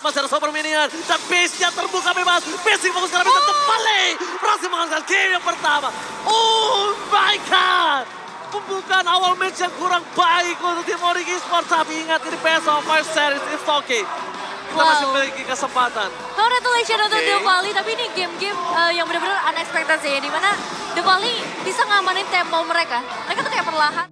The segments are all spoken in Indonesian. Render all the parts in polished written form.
Masih ada Super Minion dan base-nya terbuka bebas. Base fokus karena bisa terbalik. Berhasil menghasilkan game yang pertama. Oh my god. Pembukaan awal match yang kurang baik untuk tim Onyx Esports. Tapi ingat ini best of 5 series. It's okay. Kita masih memiliki kesempatan. Congratulations untuk Devali, tapi ini game-game yang benar-benar unexpected sih. Dimana Devali bisa ngamanin tempo mereka. Mereka tuh kayak perlahan.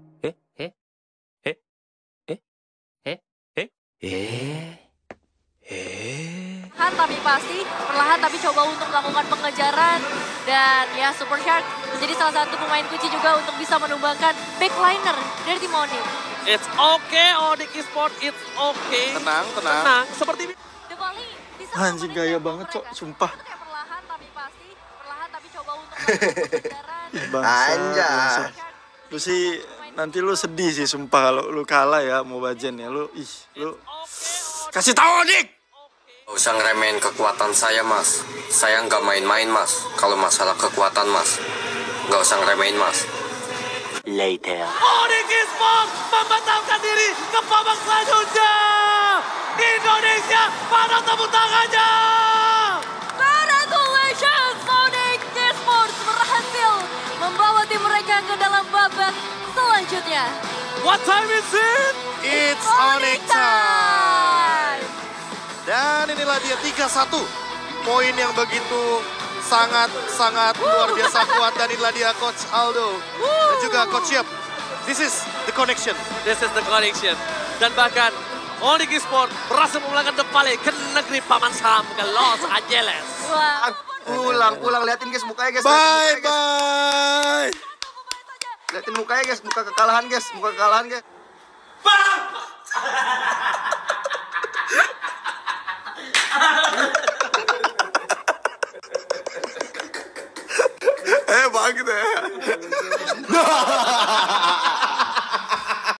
Tapi pasti perlahan tapi coba untuk melakukan pengejaran dan ya Super Shark menjadi salah satu pemain kunci juga untuk bisa menumbangkan backliner dari tim Onyx. It's okay, Onyx Esports, it's okay. Tenang. Seperti Devali bisa Anjing gaya banget, Cok, sumpah. Itu kayak perlahan tapi coba untuk melakukan pengejaran. Bangsat. Lu sih nanti lu sedih sih sumpah kalau lu kalah ya Mobile Legends ya. Lu kasih tahu Dik. Gak usah ngeremehin kekuatan saya, Mas. Saya nggak main-main, Mas. Kalau masalah kekuatan, Mas. Nggak usah ngeremehin, Mas. Later. Onyx Esports membatalkan diri ke babak selanjutnya. Indonesia, pada tepuk tangannya. Congratulations, Onyx Esports berhasil membawa tim mereka ke dalam babak selanjutnya. What time is it? It's Onyx time. Dan inilah dia 3-1. Poin yang begitu sangat luar biasa kuat. Dan inilah dia Coach Aldo dan juga Coach Yep. This is the connection. This is the connection. Dan bahkan Onyx Esports berhasil memulangkan Devali ke negeri Paman Sam, ke Los Angeles. Wow. Pulang liatin guys mukanya guys. Bye. Liatin mukanya guys, muka kekalahan guys. Bang gitu ya.